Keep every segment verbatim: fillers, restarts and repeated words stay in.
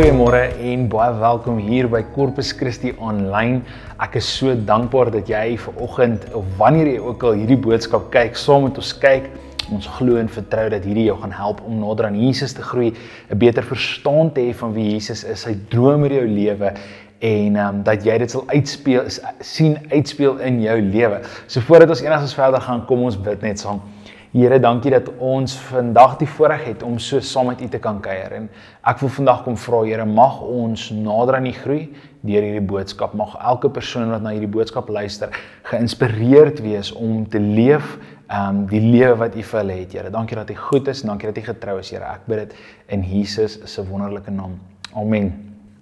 Goeiemôre en baie welkom hier by Corpus Christi Online. Ek is so dankbaar dat jy vanoggend of wanneer jy ook al hierdie boodskap kyk, saam met ons kyk. Ons glo en vertrou dat hierdie jou gaan help om nader aan Jesus te groei, 'n beter verstaan te hê van wie Jesus is, sy droom oor jou lewe en um, dat jy dit sal uitspeel, sien uitspeel in jou lewe. So voordat ons enigstens verder gaan, kom ons bid net saam. Here, dankie dat ons vandag die voorreg het om so saam met U te kan kuier. En ek wil vandag kom vra, Here, mag ons nader aan U groei deur hierdie boodskap. Mag elke persoon wat na hierdie boodskap luister, geïnspireerd wees om te leef um, die lewe wat U vir hulle het, Here. Dankie dat U goed is, dankie dat U getrou is, Here. Ek bid dit in Jesus se wonderlike naam. Amen.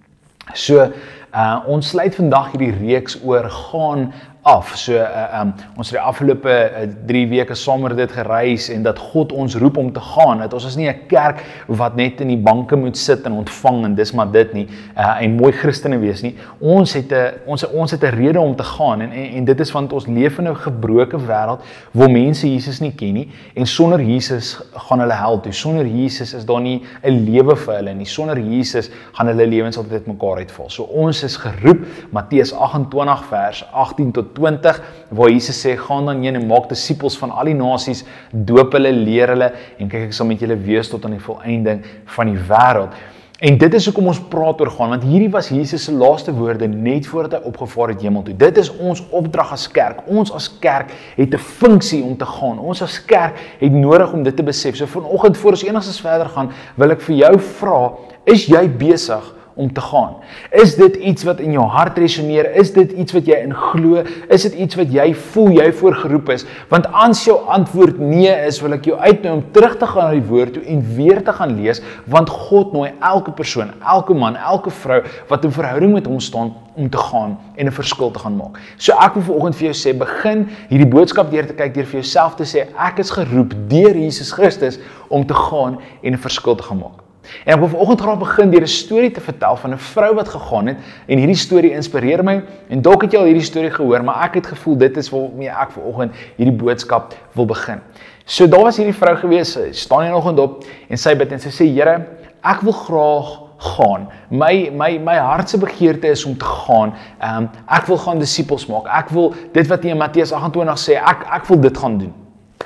So, uh, ons sluit vandag hierdie reeks oor gaan af. So, uh, um, ons het die afgelope uh, drie weke saam met dit gereis en dat God ons roep om te gaan. Dat ons is nie 'n kerk wat net in die banke moet sit en ontvang en dis maar dit nie. Uh, en mooi Christene wees nie. Ons het 'n ons ons het 'n rede om te gaan en, en en dit is want ons leef in 'n gebroke wêreld waar mense Jesus nie ken nie en sonder Jesus gaan hulle hel toe. Sonder Jesus is daar nie 'n lewe vir hulle nie. Sonder Jesus gaan hulle lewens altyd uitmekaar uitval. So ons is geroep, Matteus agt en twintig vers agttien tot twintig, waar Jesus sê, gaan dan heen en maak disippels van al die nasies, doop hulle, leer hulle, en kyk ek sal met julle wees tot aan die volëinding van die wêreld. En dit is hoekom ons praat oor gaan, want hierdie was Jesus se laaste woorde net voordat hy opgevaar het hemel toe. Dit is ons opdrag as kerk. Ons as kerk het 'n funksie om te gaan. Ons as kerk het nodig om dit te besef. So vanoggend, voor ons enigstens verder gaan, wil ek vir jou vra, is jy besig om te gaan? Is dit iets wat in jou hart resoneer? Is dit iets wat jy in glo? Is dit iets wat jy voel jy voorgeroep is? Want as jou antwoord nee is, wil ek jou uitnooi om terug te gaan na die woord toe en weer te gaan lees, want God nooi elke persoon, elke man, elke vrou wat in verhouding met hom staan om te gaan en 'n verskil te gaan maak. So ek wil vanoggend vir jou sê, begin hierdie boodskap deur te kyk, deur vir jouself te sê, ek is geroep deur Jesus Christus om te gaan en 'n verskil te gaan maak. En ek wil vanoggend graag begin deur 'n storie te vertel van 'n vrou wat gegaan het, en hierdie storie inspireer my, en dalk het jy al hierdie storie gehoor, maar ek het gevoel dit is waarmee ek vanoggend hierdie boodskap wil begin. So daar was hierdie vrou gewees, sy staan die oggend op, en sy bid, en sy sê, Here, ek wil graag gaan. My, my, my hartse begeerte is om te gaan. Um, ek wil gaan disippels maak. Ek wil, dit wat hier in Matteus agt en twintig sê, ek, ek wil dit gaan doen.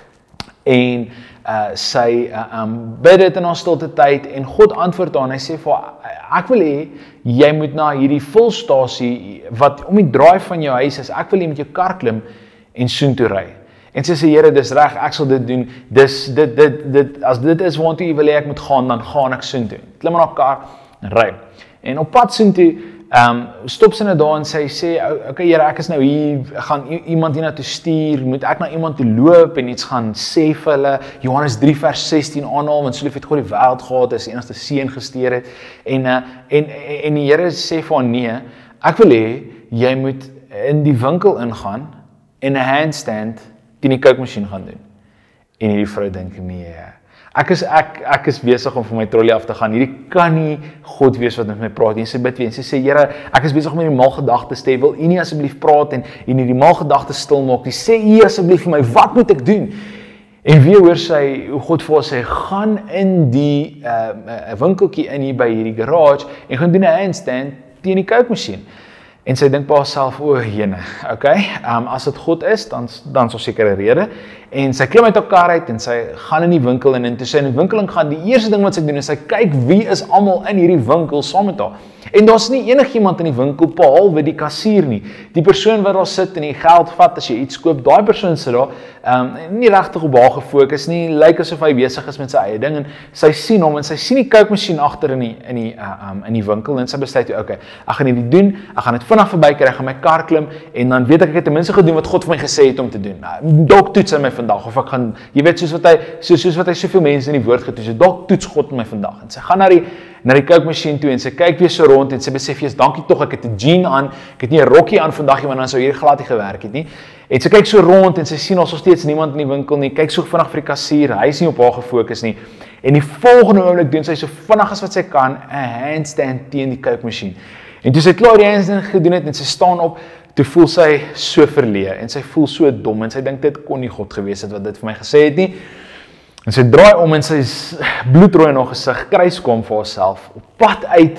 En Uh, sy uh, um, bid dit in haar stilte tyd en God antwoord haar en hy sê vir haar, ek wil hê, jy moet na hierdie volstasie wat om die draai van jou huis is, ek wil hê met jou kar klim en soontoe ry. En sy sê, Here, dis reg, ek sal dit doen, dis, dit, dit, dit, as dit is waartoe jy wil hê ek moet gaan, dan gaan ek soontoe. Klim in haar kar en ry. En op pad soontoe, Um, stop sy nou daar en sy sê, okay, Here, ek is nou hier, gaan iemand hier na toe stuur, moet ek na iemand toe loop en iets gaan sê vir hulle, Johannes drie vers sestien aanhaal, want so lief het God die wêreld gehad, is die enigste seun gestuur het, en, uh, en, en die Here sê vir haar, nee, ek wil hê, jy moet in die winkel ingaan, en 'n handstand teen die kookmasjien gaan doen. En hierdie vrou dink, nee, Ek is, ek, ek is besig om van my trolley af te gaan. Hierdie kan nie God wees wat met my praat. En sy bid weer en sy sê, Here, ek is besig om hierdie mal gedagtes te hê. Wil U nie asseblief praat en, en hierdie mal gedagtes stil maak nie? Sê U asseblief vir my, wat moet ek doen? En weer hoor sy, hoe God vir haar sê, gaan in die uh, winkeltjie in hier by hierdie garage en gaan doen 'n handstand teen die kookmasjien. En sy dink by haarself, o, jene, okay, um, as dit God is, dan, dan is daar seker 'n rede. En sy klim uit haar kar uit en sy gaan in die winkel in, en toe sy in die winkel in gaan, die eerste ding wat sy doen is sy kyk wie is almal in hierdie winkel saam met haar. En daar's nie enigiemand in die winkel behalwe die kassier nie. Die persoon wat daar sit en die geld vat as jy iets koop, daai persoon sit daar, um, nie regtig op haar gefokus nie, lyk asof hy besig is met sy eie ding, en sy sien hom en sy sien die kookmasjien agter in die in die uh, um, in die winkel en sy besluit, okay, ek gaan dit doen, ek gaan dit vinnig verbykry, ek gaan my kar klim en dan weet ek ek het ten minste gedoen wat God vir my gesê het om te doen. Uh, dalk toets hy my vandag of ek gaan, jy weet soos wat hy soos, soos wat hy soveel mense in die woord getoets het, dalk toets God my vandag. En sy gaan na die na die kookmasjien toe en sy kyk weer so rond en sy besef, jy's dankie tog, ek het 'n jean aan, ek het nie 'n rokkie aan vandag nie, want dan sou hier glad nie gewerk het nie. En sy kyk so rond en sy sien ons nog steeds niemand in die winkel nie, kyk so vinnig vir die kassier, hy is nie op haar gefokus nie. En die volgende oomblik doen sy so vinnig as wat sy kan 'n handstand teen die kookmasjien. En toe sy klaar die handstand gedoen het en sy staan op, toe voel sy so verleë en sy voel so dom en sy dink dit kon nie God gewees het wat dit vir my gesê het nie. En sy draai om en sy is bloedrooi in haar gesig, kruiskom vir haarself, op pad uit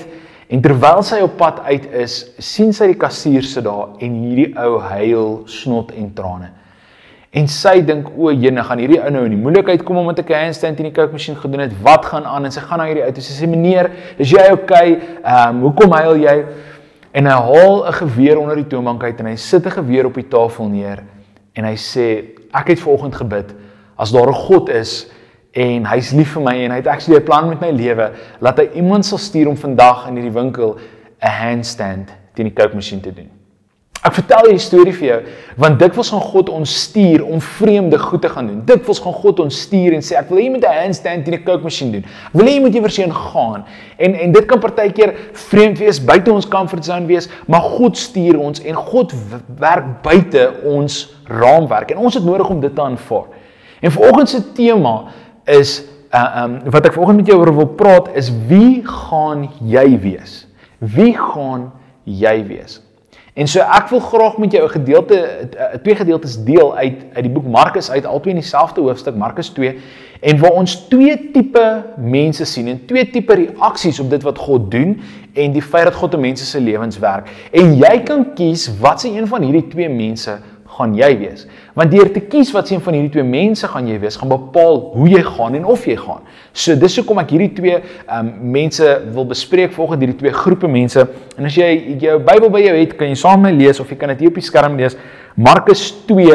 En terwyl sy op pad uit is, sien sy die kassier sit daar en hierdie ou huil, snot en trane. En sy dink, o jene, gaan hierdie ou nou in die moeilikheid kom omdat ek 'n handstand in die kookmasjien gedoen het, wat gaan aan? En sy gaan na hierdie ou toe, sy sê, meneer, is jy okay? Um, hoekom huil jy? En hy haal 'n geweer onder die toonbank uit en hy sit 'n geweer op die tafel neer en hy sê, ek het vanoggend gebid, as daar 'n God is en hy's lief vir my en hy het actually 'n plan met my lewe, laat hy iemand sal stuur om vandag in hierdie winkel 'n handstand teen die kookmasjien te doen. Ek vertel hierdie storie vir jou, want dikwels gaan God ons stuur om vreemde goed te gaan doen. Dikwels gaan God ons stuur en sê, ek wil jy met 'n handstand teen die kookmasjien doen. Ek wil jy met iewers heen gaan. En, en dit kan partykeer vreemd wees, buite ons comfort zone wees, maar God stuur ons en God werk buite ons raamwerk. En ons het nodig om dit te aanvaar. En vanoggend se tema is, uh, um, wat ek vanoggend met jou oor wil praat, is wie gaan jy wees? Wie gaan jy wees? En so ek wil graag met jou 'n gedeelte, twee gedeeltes deel uit, uit die boek Markus uit, albei in dieselfde hoofstuk, Markus twee, en waar ons twee tipe mense sien, en twee tipe reaksies op dit wat God doen, en die feit dat God in mense se lewens werk. En jy kan kies, wat se een van hierdie twee mense gaan jy wees? Want deur te kies wat se een van hierdie twee mense gaan jy wees, gaan bepaal hoe jy gaan en of jy gaan. So dis hoekom ek hierdie twee um, mense wil bespreek, volgens hierdie twee groepe mense. En as jy jou Bybel by jou het, kan jy saam met my lees, of jy kan dit hier op die skerm lees, Markus twee,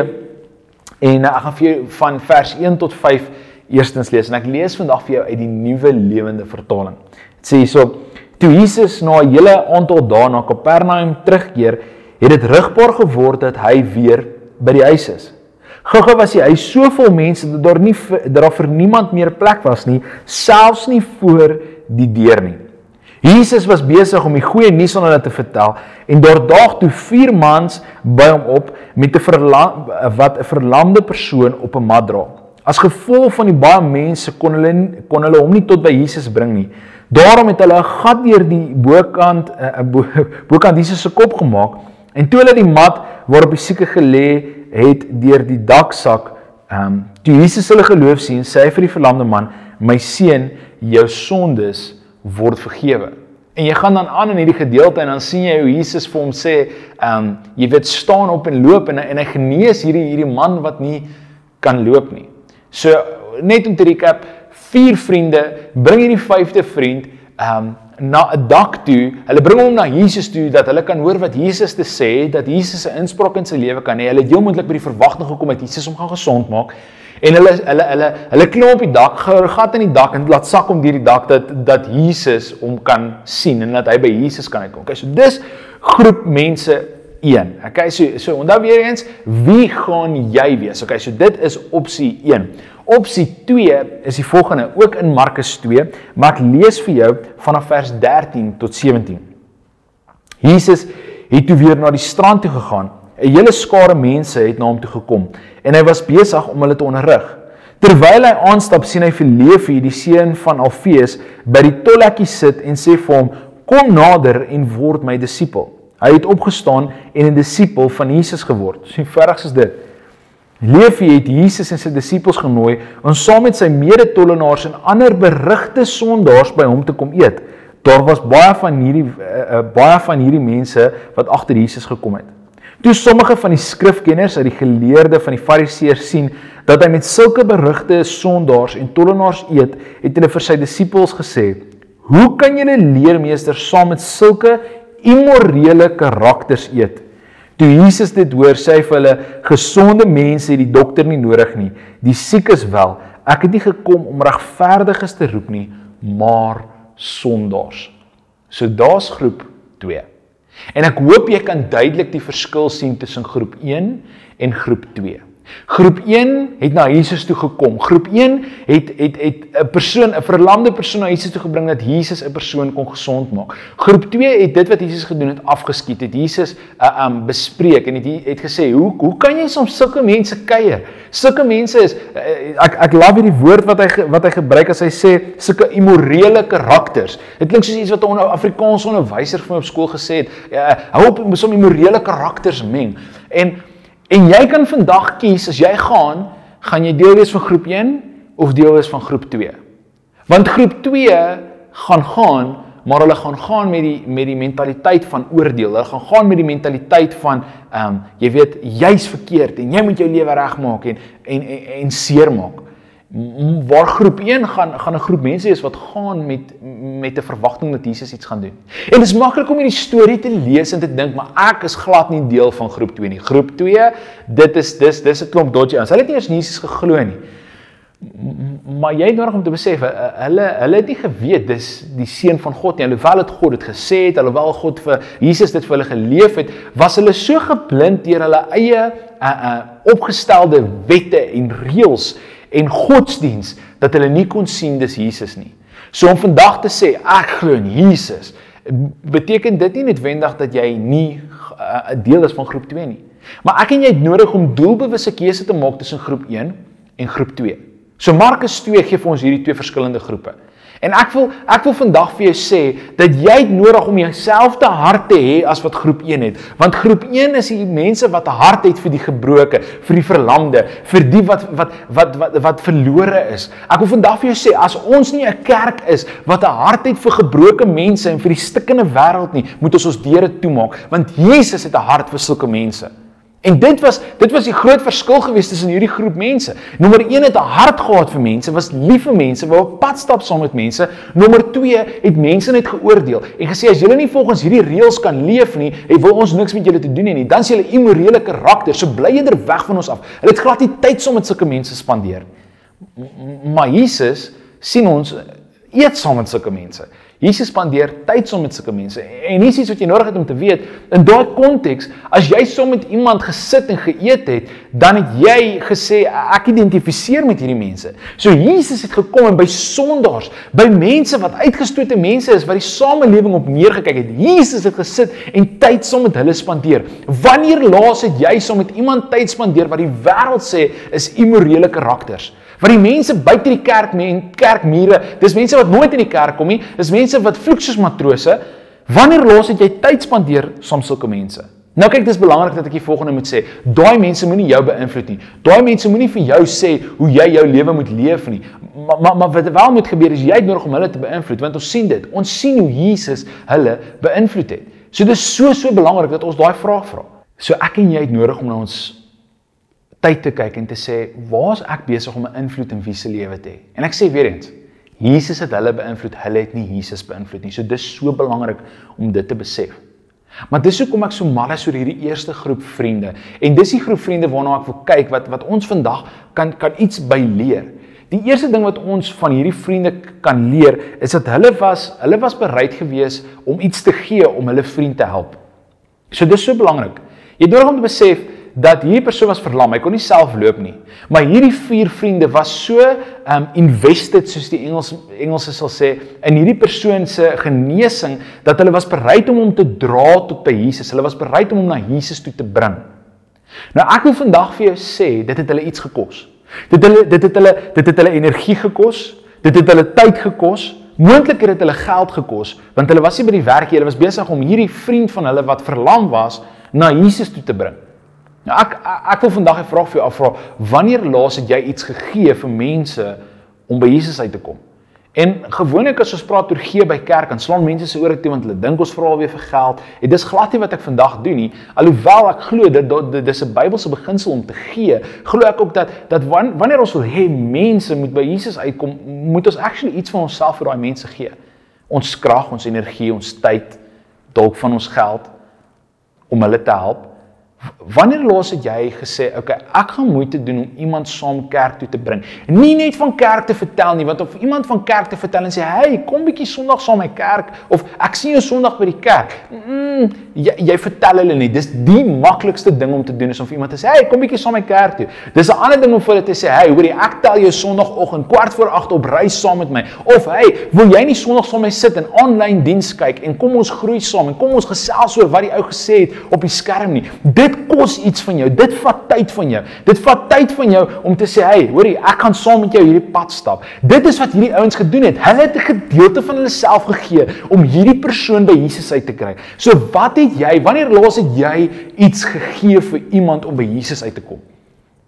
en ek gaan vir jou van vers een tot vyf eerstens lees, en ek lees vandag vir jou uit die Nuwe Lewende Vertaling. Het sê hierso, toe Jesus na 'n hele aantal dae na Kapernaum terugkeer, het dit rigbaar geword dat hy weer by die huis is. Gou-gou was die huis so vol mense dat daar nie dat daar vir niemand meer plek was nie, selfs nie voor die deur nie. Jesus was besig om die goeie nuus aan hulle te vertel en daar daag toe vier mans by hom op met 'n verlam, wat 'n verlamde persoon op 'n mat dra. As gevolg van die baie mense kon hulle kon hulle hom nie tot by Jesus bring nie. Daarom het hulle 'n gat deur die bokant uh, bo, bokant Jesus se kop gemaak. En toe hulle die mat waarop die sieke gelê het deur die daksak, um, toe Jesus hulle geloof sien, sê hy vir die verlamde man, my seun, jou sondes word vergewe. En jy gaan dan aan in hierdie gedeelte en dan sien jy hoe Jesus vir hom sê, um, jy weet, staan op en loop en, en hy genees hierdie, hierdie man wat nie kan loop nie. So, net om te recap, vier vriende, bring hierdie vyfde vriend, um, na 'n dak toe, hulle bring hom na Jesus toe, dat hulle kan hoor wat Jesus te sê, dat Jesus 'n inspraak in sy lewe kan hê. Hulle het heel moontlik by die verwagting gekom dat Jesus hom gaan gesond maak, en hulle, hulle, hulle, hulle klim op die dak, gehou 'n gat in die dak, en laat sak om deur die dak, dat, dat Jesus hom kan sien, en dat hy by Jesus kan uitkom. Okay, so dis groep mense een. Okay, so, so onthou weer eens, wie gaan jy wees? Okay, so dit is opsie een. Opsie twee is die volgende, ook in Markus twee, maar ek lees vir jou vanaf vers dertien tot sewentien. Jesus het toe weer na die strand toe gegaan. 'n Hele skare mense het na hom toe gekom en hy was besig om hulle te onderrig. Terwyl hy aanstap, sien hy vir Levi, die seun van Alfeus, by die tolhekkie sit en sê vir hom, kom nader en word my disipel. Hy het opgestaan en 'n disipel van Jesus geword. So verregs is dit. Levi het Jesus en sy disippels genooi om saam met sy mede-tollenaars en ander berigte sondaars by hom te kom eet. Daar was baie van hierdie uh, uh, baie van hierdie mense wat agter Jesus gekom het. Toe sommige van die skrifkenners uit die geleerde van die Fariseërs sien dat hy met sulke berigte sondaars en tollenaars eet, het hulle vir sy disippels gesê: "Hoe kan julle leermeesters saam met sulke immorele karakters eet?" Toe Jesus dit hoor, sê hy vir hulle: "Gesonde mense het die dokter nie nodig nie, die siekes wel. Ek het nie gekom om regverdiges te roep nie, maar sondaars." So daar's groep twee. En ek hoop jy kan duidelik die verskil sien tussen groep een en groep twee. Groep een het na Jesus toe gekom. Groep een het het het 'n persoon, 'n verlamde persoon na Jesus toe gebring dat Jesus 'n persoon kon gesond maak. Groep twee het dit wat Jesus gedoen het afgeskiet. Het Jesus uh, um bespreek en het het gesê, "Hoe hoe kan jy soms sulke mense kuier? Sulke mense is uh, ek ek love hierdie woord wat hy wat hy gebruik as hy sê sulke immorele karakters." Dit klink soos iets wat 'n Afrikaanse onderwyser vir my op skool gesê het. Uh, hou op om so immorele karakters meng. En En jy kan vandag kies, as jy gaan, gaan jy deel wees van groep een of deel wees van groep twee. Want groep twee gaan gaan maar hulle gaan gaan met die, met die mentaliteit van oordeel, hulle gaan gaan met die mentaliteit van, um, jy weet, jy's verkeerd, en jy moet jou lewe regmaak, en, en, en, en seermaak. Waar groep een gaan, gaan 'n groep mense is wat gaan met, met 'n verwagting dat Jesus iets gaan doen. En dit is maklik om hierdie storie te lees en te dink, maar ek is glad nie deel van groep twee nie. Groep twee, dit is, dis, dis 'n klomp dodgy ouens. Hulle het nie eens in Jesus geglo nie. Maar jy het nodig om te besef, hulle, hulle het nie geweet, dis die seun van God nie, alhoewel het God het gesê het, alhoewel God vir Jesus dit vir hulle geleef het, was hulle so geblind deur hulle eie uh, uh, opgestelde wette en reëls en godsdiens, dat hulle nie kon sien dis Jesus nie. So om vandag te sê, ek glo in Jesus, beteken dit nie noodwendig dat jy nie 'n uh, deel is van groep twee nie. Maar ek en jy het nodig om doelbewuste keuse te maak tussen groep een en groep twee. So Markus twee gee vir ons hierdie twee verskillende groepe. En ek wil, ek wil vandag vir jou sê, dat jy het nodig om jouselfde hart te hê as wat groep een het. Want groep een is die mense wat 'n hart het vir die gebroke, vir die verlamde, vir die wat, wat, wat, wat, wat verlore is. Ek wil vandag vir jou sê, as ons nie 'n kerk is, wat 'n hart het vir gebroke mense en vir die stikkende wêreld nie, moet ons ons deure toemaak. Want Jesus het 'n hart vir sulke mense. En dit was, dit was die groot verskil gewees tussen hierdie groep mense. Nommer een het 'n hart gehad vir mense, was lief vir mense, wou op pad stap saam met mense. Nommer twee het mense net geoordeel en gesê, as julle nie volgens hierdie reëls kan leef nie, en wil ons niks met julle te doen hê nie, dan is julle immorele karakter, so bly eerder weg van ons af. Hulle het glad nie tyd saam met sulke mense spandeer. Maar Jesus sien ons eet saam met sulke mense. Jesus spandeer tyd saam met sulke mense. En hier is iets wat jy nodig het om te weet, in daai konteks, as jy saam met iemand gesit en geëet het, dan het jy gesê, ek identifiseer met hierdie mense. So Jesus het gekom en by sondaars, by mense wat uitgestote mense is, wat die samelewing op neergekyk het, Jesus het gesit en tyd saam met hulle spandeer. Wanneer laas het jy saam met iemand tyd spandeer, wat die wêreld sê, is immorele karakters? Wat die mense buite die kerk en kerkmure, dis mense wat nooit in die kerk kom nie, dis mense wat vloek soos matrose. Wanneer laas het jy tyd spandeer saam sulke mense? Nou kyk, dis belangrik dat ek die volgende moet sê. Daai mense moenie jou beïnvloed nie. Daai mense moenie vir jou sê hoe jy jou lewe moet leef nie. Maar, maar, maar wat wel moet gebeur is, jy het nodig om hulle te beïnvloed, want ons sien dit. Ons sien hoe Jesus hulle beïnvloed het. So dis so so belangrik dat ons daai vraag vra. So ek en jy het nodig om na ons tyd te kyk en te sê, waar is ek besig om 'n invloed in wie se lewe te hê? En ek sê weer eens, Jesus het hulle beïnvloed, hulle het nie Jesus beïnvloed nie. So dis so belangrik om dit te besef. Maar dis hoekom ek so mal is oor hierdie eerste groep vriende. En dis die groep vriende waarna ek wil kyk, wat, wat ons vandag kan, kan iets by leer. Die eerste ding wat ons van hierdie vriende kan leer, is dat hulle was, hulle was bereid gewees om iets te gee om hulle vriend te help. So dis so belangrik. Jy het nodig om te besef, dat hierdie persoon was verlam, hy kon nie self loop nie. Maar hierdie vier vriende was so um, invested, soos die Engels, Engelse sal sê, in hierdie persoon se genesing, dat hulle was bereid om hom te dra tot by Jesus. Hulle was bereid om hom na Jesus toe te bring. Nou ek wil vandag vir jou sê, dit het hulle iets gekos. Dit, hulle, dit, het, hulle, dit het hulle energie gekos, dit het hulle tyd gekos, moontlik het hulle geld gekos, want hulle was nie by die werk, hulle was besig om hierdie vriend van hulle wat verlam was, na Jesus toe te bring. Nou ek, ek wil vandag 'n vraag vir jou afvra, wanneer laas het jy iets gegee vir mense om by Jesus uit te kom? En gewoonlik as ons praat oor gee by kerk, dan slaan mense se ore toe, want hulle dink ons vra alweer vir geld, en dis glad nie wat ek vandag doen nie, alhoewel ek glo, dit, dit, dit is 'n Bybelse beginsel om te gee, glo ek ook dat, dat wanneer ons wil hê mense moet by Jesus uitkom, moet ons actually iets van onsself vir daai mense gee. Ons krag, ons energie, ons tyd, dalk van ons geld, om hulle te help. Wanneer laas het jy gesê, okay, ek gaan moeite doen om iemand saam kerk toe te bring? Nie net van kerk te vertel nie, want of iemand van kerk te vertel en sê, hey, kom bietjie Sondag saam my kerk, of ek sien jou Sondag by die kerk. Mm, jy, jy vertel hulle nie, dis die maklikste ding om te doen, is om vir iemand te sê, hey, kom bietjie saam my kerk toe. Dis 'n ander ding om vir hulle te sê, hey, hoorie, ek tel jou Sondagoggend, kwart voor agt op reis saam met my, of hey, wil jy nie Sondag saam met my sit en online diens kyk, en kom ons groei saam, en kom ons gesels oor wat die ou gesê het op die skerm nie. Dit kos iets van jou, dit vat tyd van jou, dit vat tyd van jou om te sê, hey, hoorie, ek gaan saam met jou hierdie pad stap. Dit is wat hierdie ouens gedoen het, hulle het 'n gedeelte van hulle self gegee, om hierdie persoon by Jesus uit te kry. So wat het jy, wanneer laas het jy iets gegee vir iemand om by Jesus uit te kom?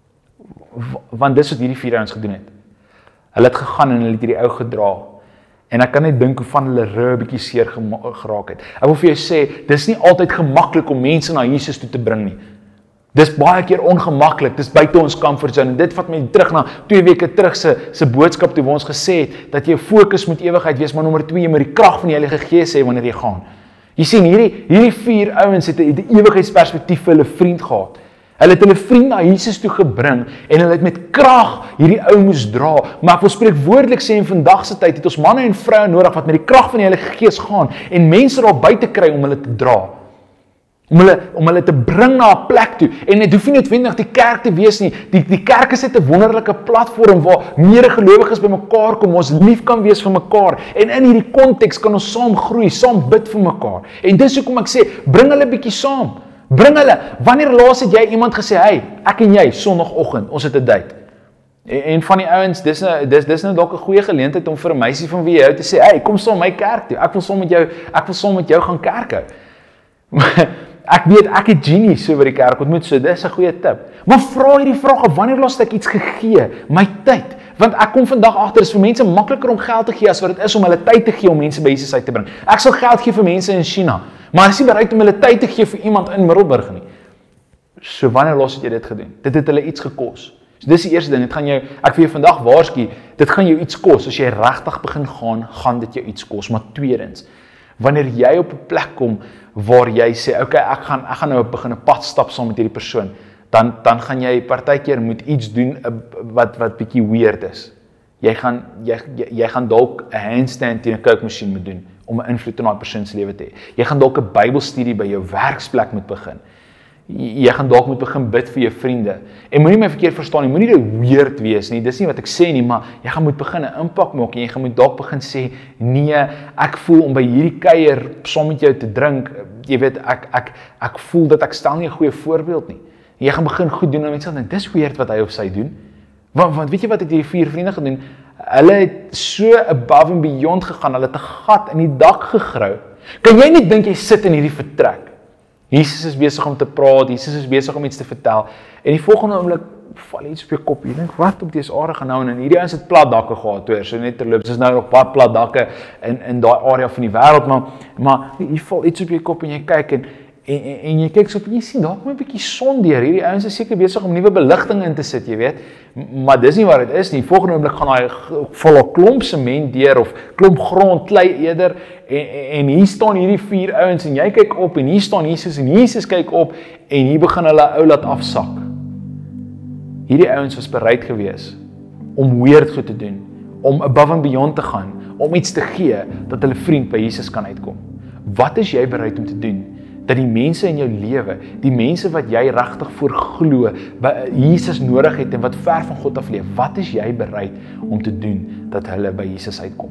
Want dis wat hierdie vier ouens gedoen het. Hulle het gegaan en hulle het hierdie ou gedra, En ek kan net dink hoe van hulle rug 'n bietjie seer geraak het. Ek wil vir jou sê, dis nie altyd gemaklik om mense na Jesus toe te bring nie. Dis baie keer ongemaklik, dis buite ons comfortzone. En dit vat my terug na twee weke terug se se boodskap toe waar ons gesê het dat jou fokus moet ewigheid wees, maar nommer twee, jy moet die krag van die Heilige Gees hê wanneer jy gaan. Jy sien hierdie hierdie vier ouens het 'n ewigheidsperspektief vir hulle vriend gehad. Hulle het hulle vriend na Jesus toe gebring en hulle het met krag hierdie ou moes dra. Maar ek wil spreekwoordelik sê in vandag se tyd het ons manne en vroue nodig wat met die krag van die Heilige Gees gaan en mense daar buite kry om hulle te dra. Om hulle, om hulle te bring na 'n plek toe. En dit hoef nie noodwendig die kerk te wees nie. Die, die kerk is net 'n wonderlike platform waar meerdere gelowiges bymekaar kom, ons lief kan wees vir mekaar. En in hierdie konteks kan ons saam groei, saam bid vir mekaar. En dis hoekom ek sê, bring hulle bietjie saam. Bring hulle. Wanneer laas het jy iemand gesê, hey, ek en jy, sonnagoggend, ons het 'n date. En, en van die ouens, dis nou dis dis nou dalk 'n goeie geleentheid om vir 'n meisie van wie jy hou te sê, hey, kom saam my kerk toe. Ek wil saam met jou, ek wil saam met jou gaan kerk hou. Ek weet, ek het Jeannie so by die kerk ontmoet, so dis 'n goeie tip. Maar vra hierdie vraag, wanneer laas het ek iets gegee? My tyd. Want ek kom vandag agter, is vir mense makliker om geld te gee as wat dit is om hulle tyd te gee om mense by Jesus uit te bring. Ek sal geld gee vir mense in China, maar ek is nie bereid om hulle tyd te gee vir iemand in Middelburg nie. So wanneer laas het jy dit gedoen? Dit het hulle iets gekos. So dis die eerste ding, dit gaan jou, ek vir jou vandag waarsku, dit gaan jou iets kos. As jy regtig begin gaan, gaan dit jou iets kos. Maar tweedens, wanneer jy op 'n plek kom waar jy sê, okay, ek gaan ek gaan nou begin 'n pad stap saam met hierdie persoon, dan dan gaan jy partykeer moet iets doen wat wat bietjie weird is. Jy gaan jy jy, jy gaan dalk 'n handstand teen 'n kookmasjien moet doen om 'n invloed op daai persoon se lewe te hê. Jy gaan dalk 'n Bybelstudie by jou werksplek moet begin. Jy gaan dalk moet begin bid vir jou vriende. En moenie my verkeerd verstaan nie, moenie dit weird wees nie. Dis nie wat ek sê nie, maar jy gaan moet begin 'n impak maak en jy gaan moet dalk begin sê, nee, ek voel om by hierdie kuier saam met jou te drink, jy weet, ek ek ek voel dat ek stel nie 'n goeie voorbeeld nie. En jy gaan begin goed doen en mense sê, dis weird wat hy of sy doen. Want, want weet jy wat het hierdie vier vriende gedoen? Hulle het so above and beyond gegaan, hulle het 'n gat in die dak gegrou. Kan jy nie dink jy sit in hierdie vertrek? Jesus is besig om te praat, Jesus is besig om iets te vertel, en die volgende oomblik val iets op jou kop, jy dink, wat op die aarde gaan nou, en hierdie ouens het plat dakke gehad, toe, so net terloops, is nou nog baie plat dakke in, in die area van die wêreld, maar, maar hier val iets op jou kop, en jy kyk, en, en, en, en jy kyk so op, en jy sien, daar kom 'n bietjie son deur, hierdie ouens is seker besig om nuwe beligting in te sit, jy weet, maar dis nie wat dit is nie, volgende oomblik gaan hy vol 'n klomp sement deur, of klomp grond, klei eerder, en, en hier staan hierdie vier ouens, en jy kyk op, en hier staan Jesus, en Jesus kyk op, en hier begin hulle ou laat afsak. Hierdie ouens was bereid gewees om weird goed te doen, om above and beyond te gaan, om iets te gee, dat hulle vriend by Jesus kan uitkom. Wat is jy bereid om te doen? Dat die mense in jou lewe, die mense wat jy regtig voor glo, by Jesus nodig het en wat ver van God af leef, wat is jy bereid om te doen, dat hulle by Jesus uitkom?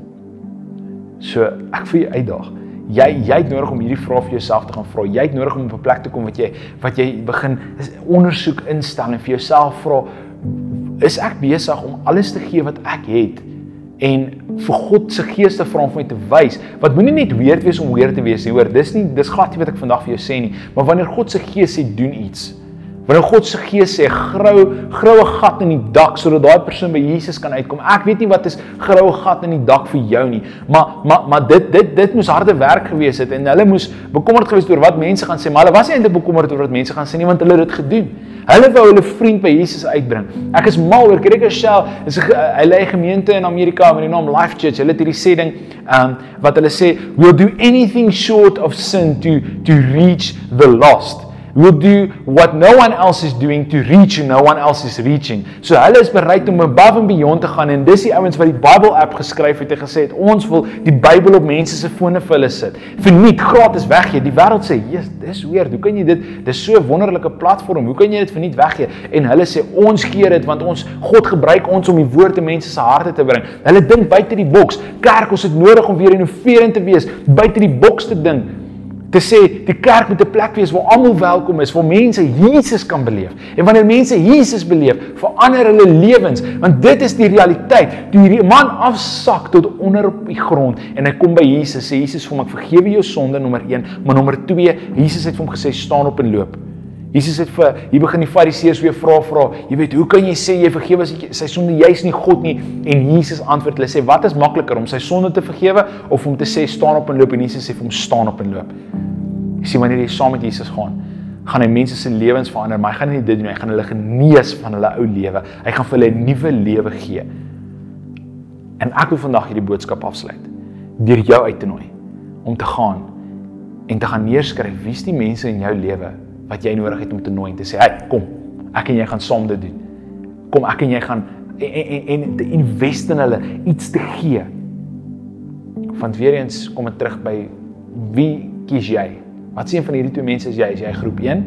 So, ek vir jou uitdaag, jy, jy het nodig om hierdie vraag vir jouself te gaan vra, jy het nodig om op 'n plek te kom wat jy, wat jy begin ondersoek instel en vir jouself vra, is ek besig om alles te gee wat ek het, en vir God se Gees te vra om my te wys, wat moenie net weird wees om weird te wees nie, hoor, dis nie, dis glad nie wat ek vandag vir jou sê nie, maar wanneer God se Gees sê, doen iets, wanneer God se Gees sê, grou, grou 'n gat in die dak, sodat daai persoon by Jesus kan uitkom, ek weet nie wat is grou 'n gat in die dak vir jou nie, maar, maar, maar dit, dit, dit moes harde werk gewees het, en hulle moes bekommerd gewees oor wat mense gaan sê, maar hulle was nie eintlik bekommerd oor wat mense gaan sê nie, want hulle het dit gedoen. Hulle wou hulle vriend by Jesus uitbring. Ek is mal oor Craig Shell, is 'n hulle gemeente in Amerika met die naam Life Church. Hulle het hierdie sê ding um, wat hulle sê, we'll do anything short of sin to to reach the lost. We'll do what no one else is doing to reach who no one else is reaching. So hulle is bereid om above and beyond te gaan, en dis die ouens wat die Bible app geskryf het en gesê het, ons wil die Bybel op mense se fone vir hulle sit. Verniet, gratis weggee. Die wêreld sê, "Jesus, dis weird. Hoe kan jy dit? Dis so 'n wonderlike platform. Hoe kan jy dit verniet weggee?" En hulle sê, "Ons gee dit want ons God gebruik ons om die woord in mense se harte te bring." Hulle dink buite die boks. Kerk, ons het nodig om weer innoverend te wees, buite die boks te dink. Te sê, die kerk moet 'n plek wees waar almal welkom is, waar mense Jesus kan beleef. En wanneer mense Jesus beleef, verander hulle lewens, want dit is die realiteit. Toe hierdie man afsak tot onder op die grond, en hy kom by Jesus, sê Jesus vir hom, ek vergewe jou sonde, nommer een, maar nommer twee, Jesus het vir hom gesê, staan op en loop. Jesus het vir, hier begin die fariseërs weer vra, vra, jy weet, hoe kan jy sê, jy vergewe sy sonde, jy is nie God nie, en Jesus antwoord, hulle sê, wat is makliker, om sy sonde te vergewe, of om te sê, staan op en loop, en Jesus sê vir hom, staan op en loop. Jy sê, wanneer jy saam met Jesus gaan, gaan hy mense se lewens verander, maar hy gaan nie dit doen, hy gaan hulle genees van hulle ou lewe, hy gaan vir hulle 'n nuwe lewe gee. En ek wil vandag hierdie boodskap afsluit, deur jou uit te nooi, om te gaan, en te gaan neerskryf, wie is die mense in jou lewe, wat jy nodig het om te nooi, en te sê, hey, kom, ek en jy gaan saam dit doen, kom, ek en jy gaan, en, en, en te invest in hulle, iets te gee, want weer eens, kom het terug by, wie kies jy? Wat is een van hierdie twee mense is jy? Is jy groep een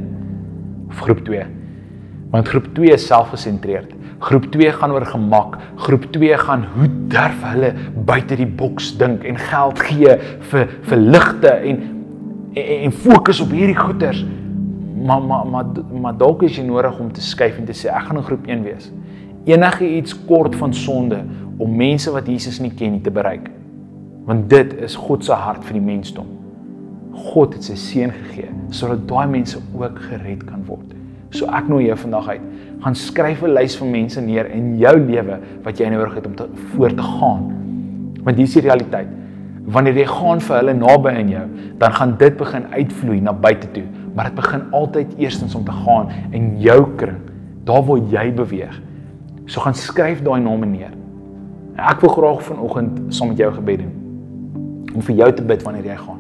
of groep twee? Want groep twee is selfgesentreerd. Groep twee gaan oor gemak. Groep twee gaan hoe durf hulle buite die boks dink en geld gee vir, vir ligte en, en, en fokus op hierdie goeders. Maar, maar, maar, maar dalk is jy nodig om te skuif en te sê, ek gaan in groep een wees. Enige iets kort van sonde om mense wat Jesus nie ken nie te bereik. Want dit is God se hart vir die mensdom. God het sy seun gegee, sodat daai mense ook gered kan word. So ek nooi jou vandag uit, gaan skryf 'n lys van mense neer in jou lewe, wat jy nodig het om te, voor te gaan. Want hier is die realiteit, wanneer jy gaan vir hulle naby in jou, dan gaan dit begin uitvloei na buite toe, maar dit begin altyd eerstens om te gaan in jou kring, daar waar jy beweeg. So gaan skryf daai name neer. Ek wil graag vanoggend saam met jou gebed doen, om vir jou te bid wanneer jy gaan.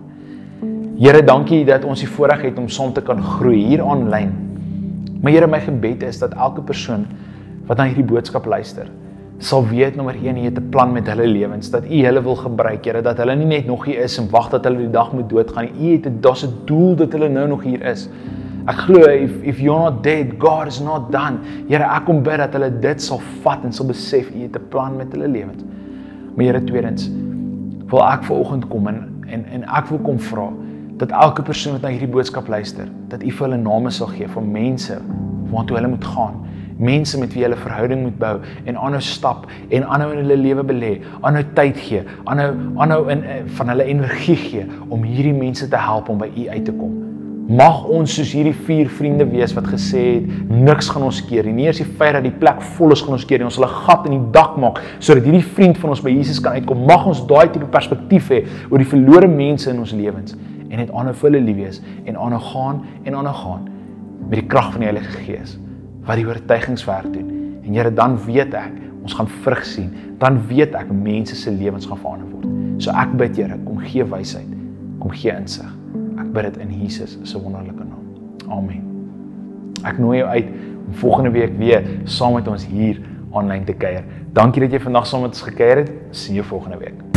Here, dankie dat ons die voorreg het om saam te kan groei hier aanlyn. Maar Here, my gebed is dat elke persoon wat na hierdie boodskap luister, sal weet, nommer een, U het 'n plan met hulle lewens, dat U hulle wil gebruik, Here, dat hulle nie net nog hier is en wag dat hulle die dag moet doodgaan nie. U het 'n daar's 'n doel dat hulle nou nog hier is. Ek glo, if, if you're not dead, God is not done. Here, ek kom bid dat hulle dit sal vat en sal besef, U het 'n plan met hulle lewens. Maar Here, tweedens, wil ek vanoggend kom en, en, en ek wil kom vra, dat elke persoon wat na hierdie boodskap luister, dat U vir hulle name sal gee, vir mense, waartoe hulle moet gaan, mense met wie hulle verhouding moet bou, en aanhou stap, en aanhou in hulle lewe belê, aanhou tyd gee, aanhou, aanhou in, van hulle energie gee, om hierdie mense te help om by U uit te kom. Mag ons soos hierdie vier vriende wees, wat gesê het, niks gaan ons keer, nie eers die feit dat die plek vol is gaan ons keer, en ons sal 'n gat in die dak maak, sodat hierdie vriend van ons by Jesus kan uitkom. Mag ons daai tipe perspektief hê, oor die verlore mense in ons lewens, en het aanhou vir hulle lief wees, en aanhou gaan, en aanhou gaan, met die krag van die Heilige Gees, wat die oortuigingswerk doen. En Here, dan weet ek, ons gaan vrug sien, dan weet ek, mense se lewens gaan verander word. So ek bid, Here, kom gee wysheid, kom gee insig. Ek bid dit in Jesus se wonderlike naam. Amen. Ek nooi jou uit om volgende week weer saam met ons hier aanlyn te kuier. Dankie dat jy vandag saam met ons gekuier het. Sien jou volgende week.